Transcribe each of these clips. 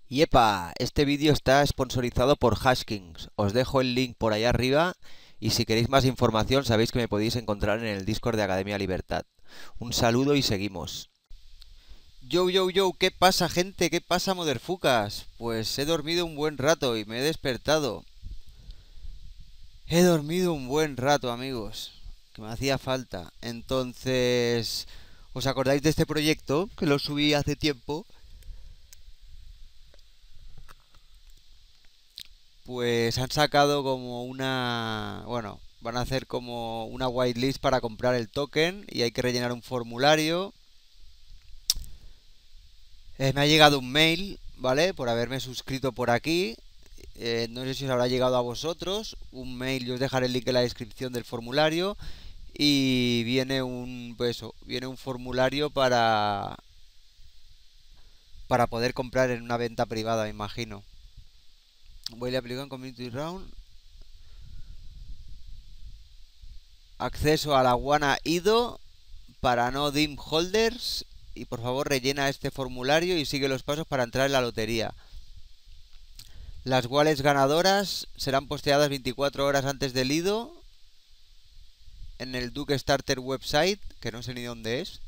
Y epa, este vídeo está sponsorizado por Hashkings. Os dejo el link por ahí arriba y si queréis más información sabéis que me podéis encontrar en el Discord de Academia Libertad. Un saludo y seguimos. Yo, ¿qué pasa gente? ¿Qué pasa motherfuckers? Pues he dormido un buen rato y me he despertado. He dormido un buen rato, amigos, que me hacía falta. Entonces, ¿os acordáis de este proyecto que lo subí hace tiempo? Pues han sacado como una, bueno, van a hacer como una whitelist para comprar el token y hay que rellenar un formulario. Me ha llegado un mail, ¿vale? Por haberme suscrito por aquí. No sé si os habrá llegado a vosotros. Un mail, yo os dejaré el link en la descripción del formulario. Y viene un, pues eso, viene un formulario para poder comprar en una venta privada, me imagino. Voy a aplicar en Community Round. Acceso a la Wana IDO para no DIM holders y por favor rellena este formulario y sigue los pasos para entrar en la lotería. Las wallets ganadoras serán posteadas 24 horas antes del IDO en el Duke Starter website, que no sé ni dónde es.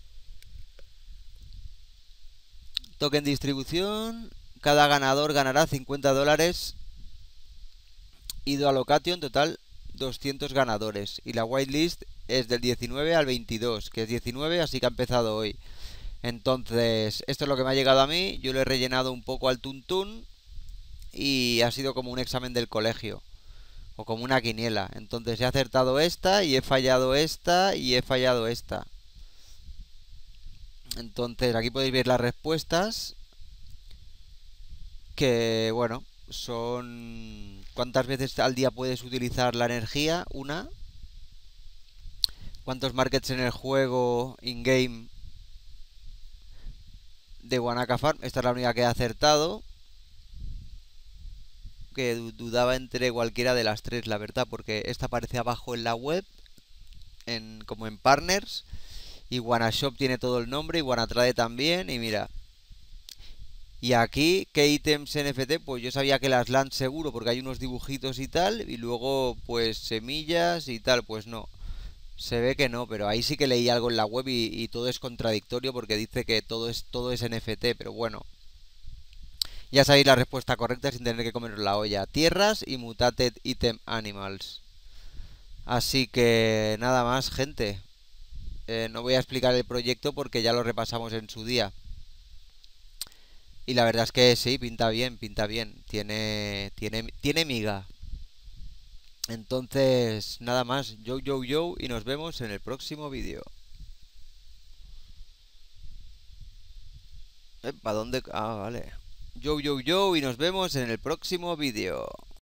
Token distribución, cada ganador ganará $50. IDO allocation, total 200 ganadores. Y la whitelist es del 19 al 22, que es 19, así que ha empezado hoy. Entonces, esto es lo que me ha llegado a mí. Yo lo he rellenado un poco al tuntún y ha sido como un examen del colegio o como una quiniela. Entonces he acertado esta y he fallado esta y he fallado esta. Entonces aquí podéis ver las respuestas que, bueno, son cuántas veces al día puedes utilizar la energía, una, cuántos markets en el juego in-game de Wanaka Farm, esta es la única que he acertado, que dudaba entre cualquiera de las tres, la verdad, porque esta aparece abajo en la web, como en partners, y WannaShop tiene todo el nombre, y WannaTrade también, y mira. Y aquí, ¿qué ítems NFT? Pues yo sabía que las LAN seguro, porque hay unos dibujitos y tal, y luego, pues, semillas y tal, pues no. Se ve que no, pero ahí sí que leí algo en la web y todo es contradictorio porque dice que todo es NFT, pero bueno. Ya sabéis la respuesta correcta sin tener que comeros la olla. Tierras y Mutated Item Animals. Así que nada más, gente. No voy a explicar el proyecto porque ya lo repasamos en su día. Y la verdad es que sí, pinta bien, pinta bien. Tiene miga. Entonces, nada más. Yo. Y nos vemos en el próximo vídeo. ¿Para dónde? Ah, vale. Yo. Y nos vemos en el próximo vídeo.